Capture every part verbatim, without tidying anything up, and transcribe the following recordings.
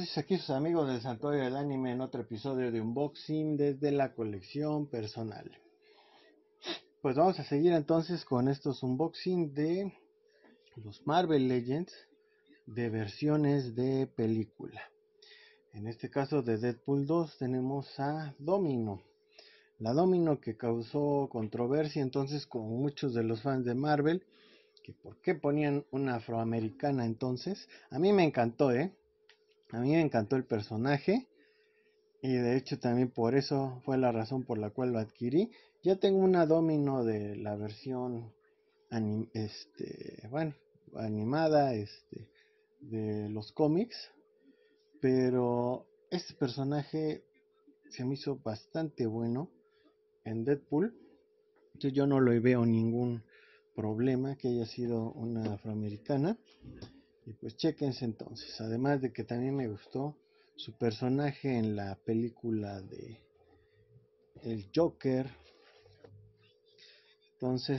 entonces aquí sus amigos del Santuario del Anime en otro episodio de unboxing desde la colección personal. Pues vamos a seguir entonces con estos unboxing de los Marvel Legends de versiones de película. En este caso de Deadpool dos tenemos a Domino. La Domino que causó controversia entonces con muchos de los fans de Marvel, que por qué ponían una afroamericana entonces. A mí me encantó, ¿eh? A mí me encantó el personaje y de hecho también por eso fue la razón por la cual lo adquirí. Ya tengo una Domino de la versión anim este, bueno, animada este, de los cómics, pero este personaje se me hizo bastante bueno en Deadpool. Entonces yo no le veo ningún problema que haya sido una afroamericana. Y pues chéquense entonces, además de que también me gustó su personaje en la película de El Joker. Entonces,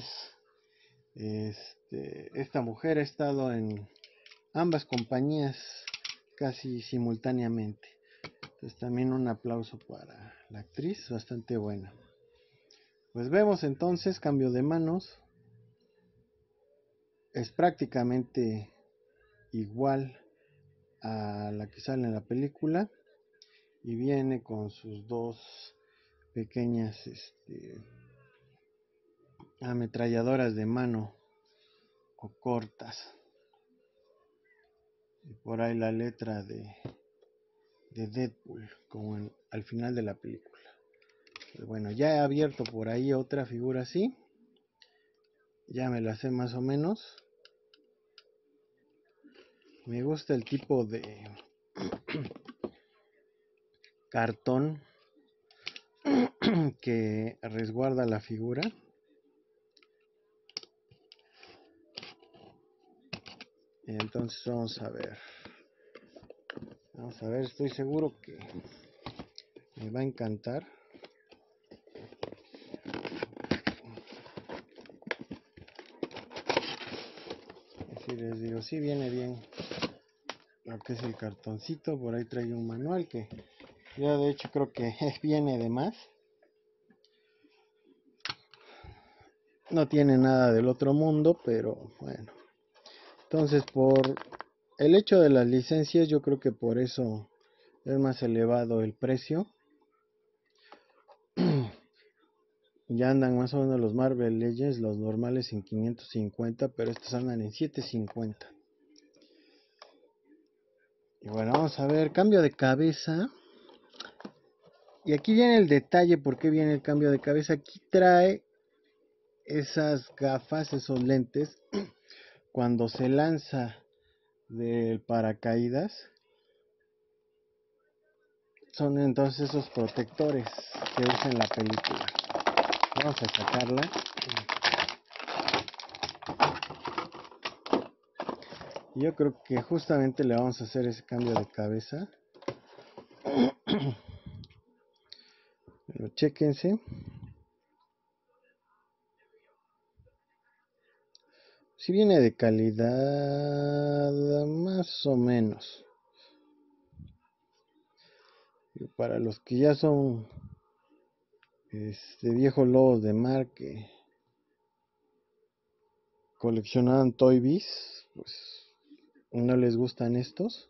este, esta mujer ha estado en ambas compañías casi simultáneamente. Entonces también un aplauso para la actriz, bastante buena. Pues vemos entonces cambio de manos. Es prácticamente igual a la que sale en la película. Y viene con sus dos pequeñas este, ametralladoras de mano o cortas. Y por ahí la letra de, de Deadpool, como en, al final de la película. Pero bueno, ya he abierto por ahí otra figura así. Ya me la sé más o menos. Me gusta el tipo de cartón que resguarda la figura. Entonces vamos a ver. Vamos a ver, estoy seguro que me va a encantar. Así les digo, sí viene bien lo que es el cartoncito. Por ahí trae un manual que ya de hecho creo que viene de más. No tiene nada del otro mundo, pero bueno. Entonces por el hecho de las licencias, yo creo que por eso es más elevado el precio. Ya andan más o menos los Marvel Legends, los normales en quinientos cincuenta, pero estos andan en setecientos cincuenta. Y bueno, vamos a ver, cambio de cabeza. Y aquí viene el detalle, ¿por qué viene el cambio de cabeza? Aquí trae esas gafas, esos lentes, cuando se lanza del paracaídas. Son entonces esos protectores que usa en la película. Vamos a sacarla. Yo creo que justamente le vamos a hacer ese cambio de cabeza. Pero chéquense. Si viene de calidad, más o menos. Y para los que ya son este viejos lobos de mar que coleccionaban Toy Biz, pues no les gustan estos.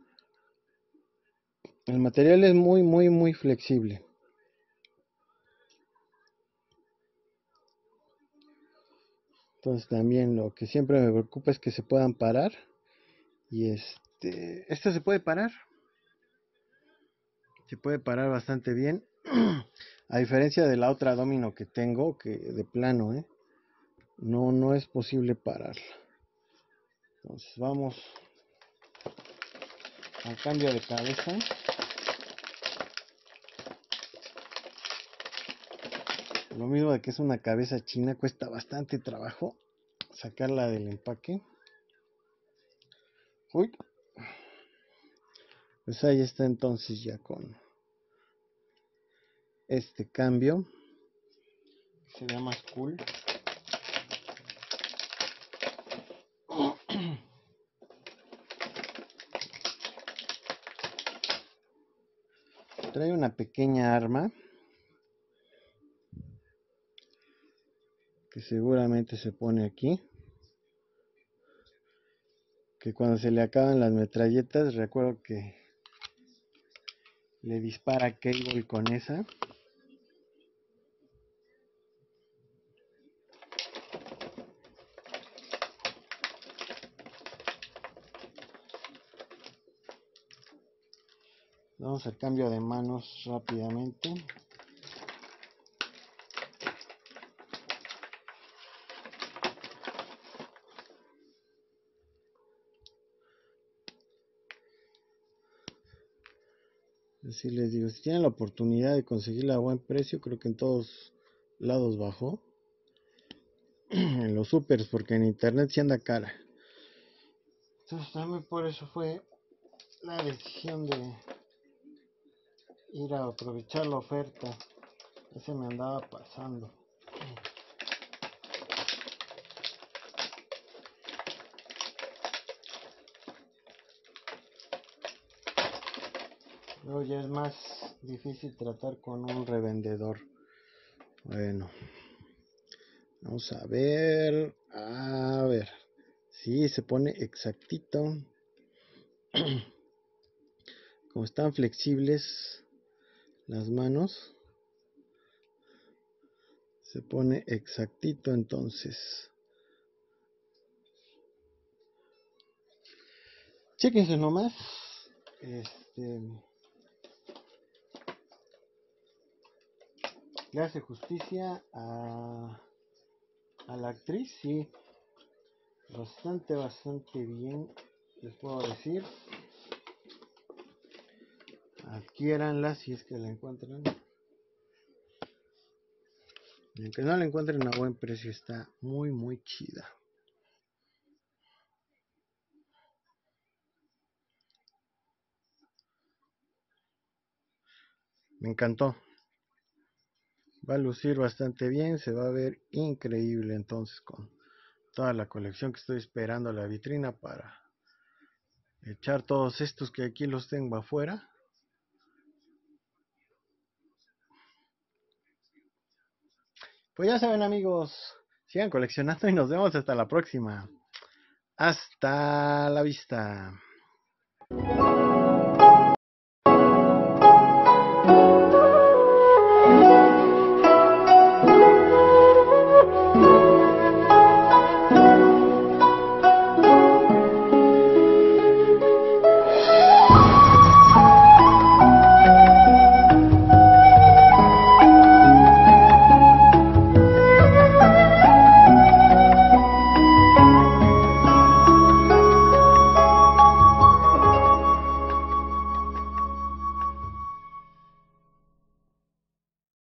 El material es muy muy muy flexible. Entonces también lo que siempre me preocupa es que se puedan parar. Y este, este se puede parar. Se puede parar bastante bien. A diferencia de la otra Domino que tengo, que de plano, ¿eh? No, no es posible pararla. Entonces vamos al cambio de cabeza. Lo mismo de que es una cabeza china, cuesta bastante trabajo sacarla del empaque. Uy. Pues ahí está entonces ya con este cambio. Se ve más cool. trae una pequeña arma que seguramente se pone aquí, que cuando se le acaban las metralletas, recuerdo que le dispara a Cable con esa. Vamos al cambio de manos rápidamente. Así les digo, si tienen la oportunidad de conseguirla a buen precio, creo que en todos lados bajó. En los supers, porque en internet sí anda cara. Entonces también por eso fue la decisión de ir a aprovechar la oferta. Ese me andaba pasando. Luego ya es más difícil tratar con un revendedor. Bueno, vamos a ver. A ver. Sí, se pone exactito. Como están flexibles las manos, se pone exactito entonces. Chéquense nomás. Este le hace justicia a, a la actriz, sí. Bastante, bastante bien, les puedo decir. Adquiéranla si es que la encuentran. Y aunque no la encuentren a buen precio, está muy, muy chida. Me encantó. Va a lucir bastante bien, se va a ver increíble entonces con toda la colección que estoy esperando a la vitrina para echar todos estos que aquí los tengo afuera. Pues ya saben, amigos, sigan coleccionando y nos vemos hasta la próxima. Hasta la vista.